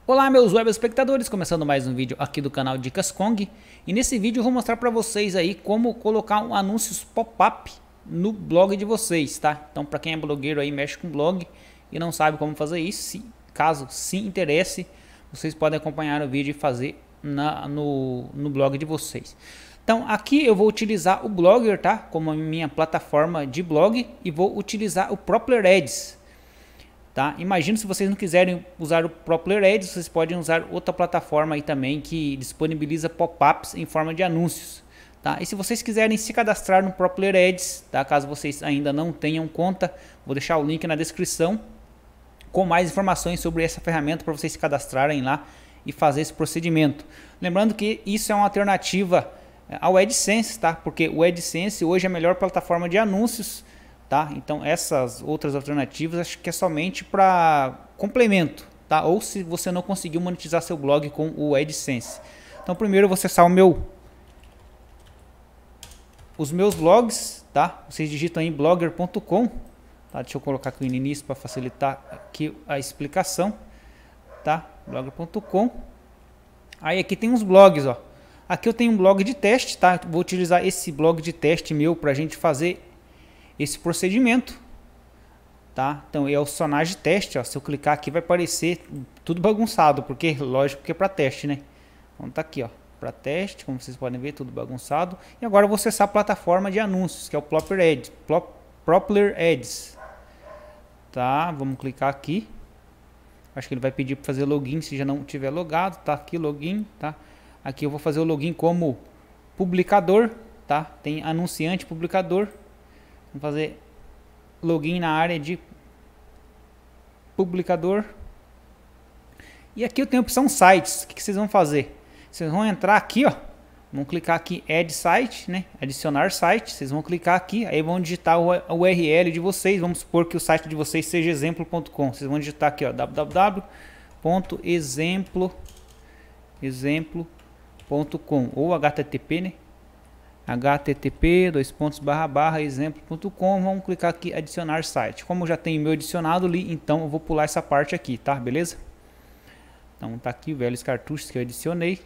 Olá meus web espectadores, começando mais um vídeo aqui do canal Dicas Kong. E nesse vídeo eu vou mostrar para vocês aí como colocar um anúncios pop-up no blog de vocês, tá? Então para quem é blogueiro aí, mexe com blog e não sabe como fazer isso, caso se interesse, vocês podem acompanhar o vídeo e fazer no blog de vocês. Então aqui eu vou utilizar o Blogger, tá? Como a minha plataforma de blog, e vou utilizar o Propler Ads. Tá? Imagina, se vocês não quiserem usar o Propler Ads, vocês podem usar outra plataforma aí também que disponibiliza pop-ups em forma de anúncios. Tá? E se vocês quiserem se cadastrar no Propler Ads, tá? Caso vocês ainda não tenham conta, vou deixar o link na descrição com mais informações sobre essa ferramenta para vocês se cadastrarem lá e fazer esse procedimento. Lembrando que isso é uma alternativa ao AdSense, tá? Porque o AdSense hoje é a melhor plataforma de anúncios. Tá? Então essas outras alternativas acho que é somente para complemento, tá? Ou se você não conseguiu monetizar seu blog com o AdSense. Então primeiro eu vou acessar os meus blogs, tá? Vocês digitam aí blogger.com, tá? Deixa eu colocar aqui no início para facilitar aqui a explicação, tá? Blogger.com. Aí aqui tem uns blogs, ó. Aqui eu tenho um blog de teste, tá? Vou utilizar esse blog de teste meu para a gente fazer esse procedimento, tá? Então é o sonagem teste, ó. Se eu clicar aqui vai aparecer tudo bagunçado, porque lógico que é para teste, né? Então tá aqui, ó, para teste, como vocês podem ver, tudo bagunçado. E agora eu vou acessar a plataforma de anúncios, que é o Propler Ads, tá? Vamos clicar aqui. Acho que ele vai pedir para fazer login se já não tiver logado, tá? Aqui login, tá? Aqui eu vou fazer o login como publicador, tá? Tem anunciante, publicador. Vamos fazer login na área de publicador. E aqui eu tenho a opção sites. O que vocês vão fazer? Vocês vão entrar aqui, ó. Vão clicar aqui Add Site, né? Adicionar site. Vocês vão clicar aqui, aí vão digitar o URL de vocês. Vamos supor que o site de vocês seja exemplo.com. Vocês vão digitar aqui, ó, www.exemplo.com ou HTTP, né? http://exemplo.com. Vamos clicar aqui adicionar site. Como eu já tenho meu adicionado ali, então eu vou pular essa parte aqui, tá? Beleza? Então tá aqui velhos cartuchos que eu adicionei.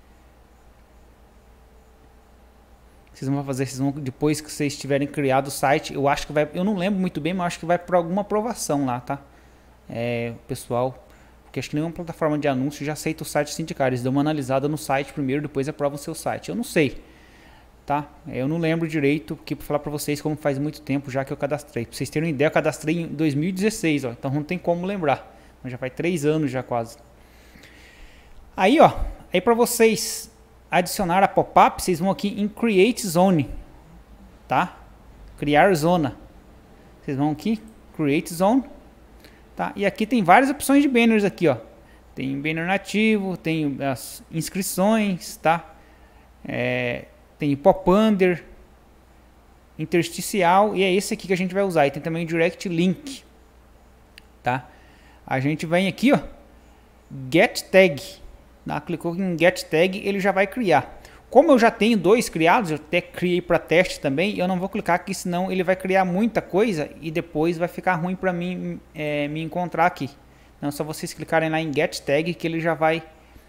Vocês vão fazer, depois que vocês tiverem criado o site, eu acho que vai, eu não lembro muito bem, mas acho que vai para alguma aprovação lá, tá? Pessoal, porque acho que nenhuma plataforma de anúncio já aceita o site sindicato. Eles dão uma analisada no site primeiro, depois aprovam o seu site. Eu não sei. Tá? Eu não lembro direito, porque para falar para vocês, como faz muito tempo já que eu cadastrei. Para vocês terem uma ideia, eu cadastrei em 2016, ó, então não tem como lembrar. Mas já faz 3 anos já quase. Aí, ó, aí para vocês adicionar a pop-up, vocês vão aqui em Create Zone, tá? Criar zona. Vocês vão aqui, Create Zone, tá? E aqui tem várias opções de banners aqui, ó. Tem banner nativo, tem as inscrições, tá? Tem pop-under, intersticial, e é esse aqui que a gente vai usar. E tem também o direct link, tá? A gente vem aqui, ó, get tag, tá? Clicou em get tag, ele já vai criar. Como eu já tenho 2 criados, eu até criei para teste também, eu não vou clicar aqui, senão ele vai criar muita coisa e depois vai ficar ruim para mim me encontrar aqui. Então é só vocês clicarem lá em get tag que ele já vai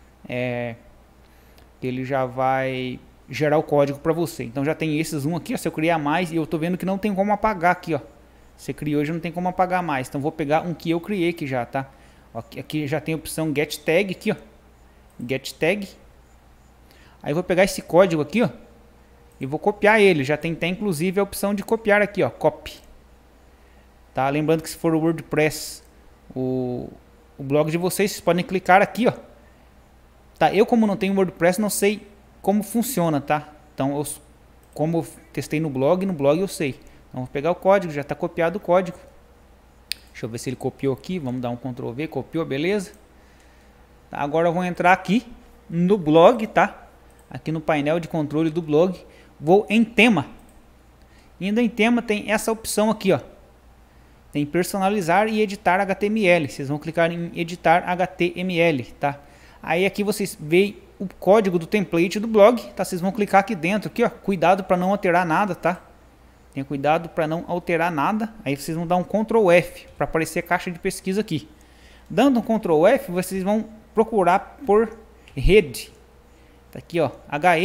gerar o código para você. Então já tem esses aqui, ó. Se eu criar mais, e eu tô vendo que não tem como apagar aqui, ó. Você criou, já não tem como apagar mais. Então vou pegar um que eu criei aqui já, tá? Aqui já tem a opção get tag aqui, ó. Get tag. Aí vou pegar esse código aqui, ó, e vou copiar ele. Já tem inclusive a opção de copiar aqui, ó, copy. Tá? Lembrando que se for o WordPress, o blog de vocês podem clicar aqui, ó. Tá? Eu, como não tenho WordPress, não sei como funciona, tá? Então como eu testei no blog eu sei. Então vou pegar o código, já está copiado o código. Deixa eu ver se ele copiou aqui. Vamos dar um Ctrl V, copiou, beleza? Tá, agora eu vou entrar aqui no blog, tá? Aqui no painel de controle do blog, vou em tema. Indo em tema tem essa opção aqui, ó. Tem personalizar e editar HTML. Vocês vão clicar em editar HTML, tá? Aí aqui vocês veem o código do template do blog, tá? Vocês vão clicar aqui dentro, aqui, ó. Cuidado para não alterar nada, tá? Tenha cuidado para não alterar nada. Aí vocês vão dar um Ctrl F para aparecer a caixa de pesquisa aqui. Dando um Ctrl F, vocês vão procurar por rede. Tá aqui, ó,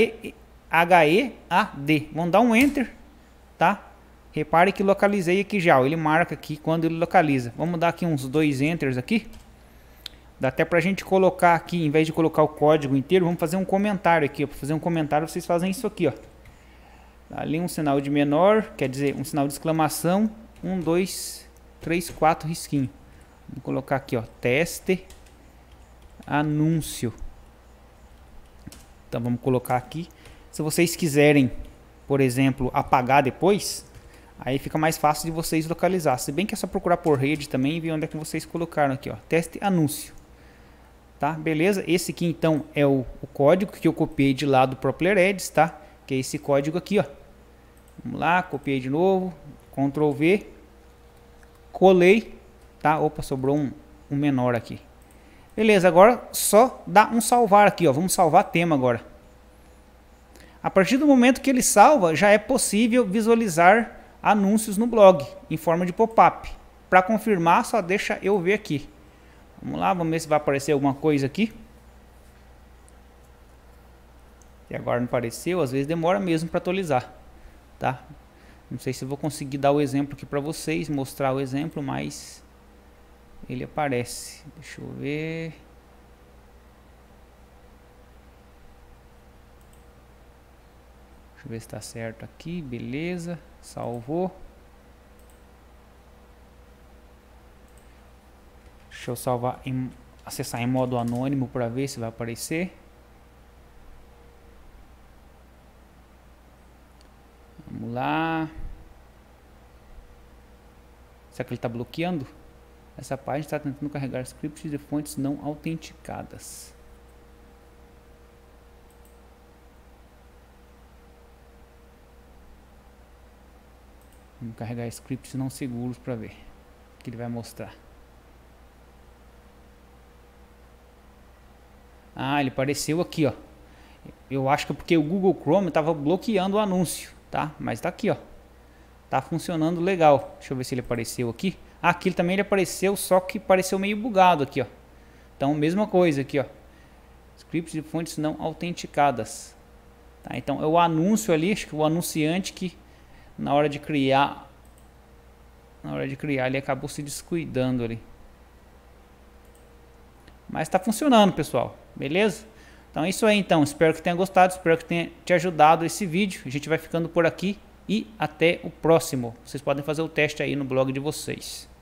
HEAD. Vamos dar um enter, tá? Repare que localizei aqui já, ó, ele marca aqui quando ele localiza. Vamos dar aqui uns 2 enters aqui. Dá até pra gente colocar aqui, em vez de colocar o código inteiro, vamos fazer um comentário aqui, ó. Para fazer um comentário, vocês fazem isso aqui, ó. Ali um sinal de menor, quer dizer, um sinal de exclamação, 1, 2, 3, 4 risquinho. Vou colocar aqui, ó, teste anúncio. Então vamos colocar aqui. Se vocês quiserem, por exemplo, apagar depois, aí fica mais fácil de vocês localizar. Se bem que é só procurar por rede também e ver onde é que vocês colocaram aqui, ó, teste anúncio. Tá, beleza? Esse aqui então é o código que eu copiei de lá do Proplered, tá? Que é esse código aqui, ó. Vamos lá, copiei de novo, Ctrl V, colei, tá? Opa, sobrou um menor aqui. Beleza, agora só dá um salvar aqui, ó. Vamos salvar tema agora. A partir do momento que ele salva, já é possível visualizar anúncios no blog em forma de pop-up. Para confirmar, só deixa eu ver aqui. Vamos lá, vamos ver se vai aparecer alguma coisa aqui. E agora não apareceu, às vezes demora mesmo para atualizar, tá? Não sei se eu vou conseguir dar o exemplo aqui para vocês, mostrar o exemplo, mas ele aparece. Deixa eu ver. Deixa eu ver se está certo aqui, beleza, salvou. Deixa eu salvar, acessar em modo anônimo para ver se vai aparecer. Vamos lá. Será que ele está bloqueando? Essa página está tentando carregar scripts de fontes não autenticadas. Vamos carregar scripts não seguros para ver o que ele vai mostrar. Ah, ele apareceu aqui, ó. Eu acho que é porque o Google Chrome estava bloqueando o anúncio, tá? Mas tá aqui, ó. Tá funcionando legal. Deixa eu ver se ele apareceu aqui. Ah, aqui também ele apareceu, só que apareceu meio bugado aqui, ó. Então, mesma coisa aqui, ó. Scripts de fontes não autenticadas. Tá? Então, é o anúncio ali, acho que o anunciante que na hora de criar ele acabou se descuidando ali. Mas tá funcionando, pessoal. Beleza? Então é isso aí, então. Espero que tenha gostado, espero que tenha te ajudado esse vídeo. A gente vai ficando por aqui e até o próximo. Vocês podem fazer o teste aí no blog de vocês.